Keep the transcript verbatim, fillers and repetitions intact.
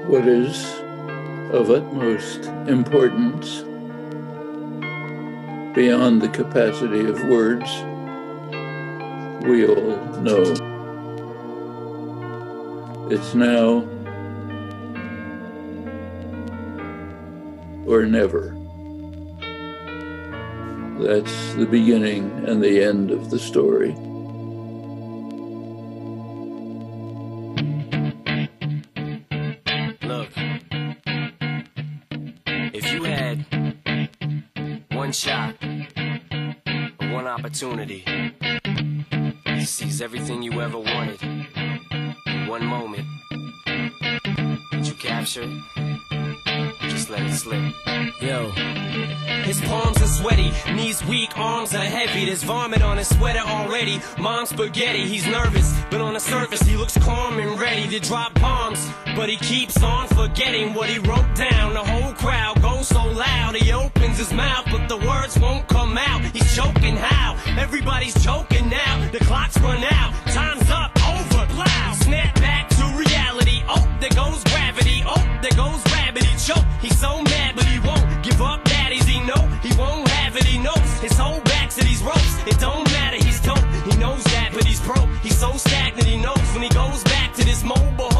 What is of utmost importance beyond the capacity of words, we all know. It's now or never. That's the beginning and the end of the story. Look, if you had one shot, or one opportunity to seize everything you ever wanted in one moment, would you capture it? Or just let it slip? Yo. His palms are sweaty, knees weak, arms are heavy. There's vomit on his sweater already. Mom's spaghetti, he's nervous, but on the surface he looks calm and ready to drop bombs. But he keeps on forgetting what he wrote down. The whole crowd goes so loud, he opens his mouth, but the words won't come out. He's choking how? Everybody's joking now. The clock's run out, time's up, over, plow. Snap back to reality, oh, there goes gravity. Oh, there goes rabbit, he choke. He's so mad, but he won't give up. Daddies, he know he won't have it, he knows his whole back to these ropes. It don't matter, he's dope, he knows that, but he's broke. He's so stagnant, he knows when he goes back to this mobile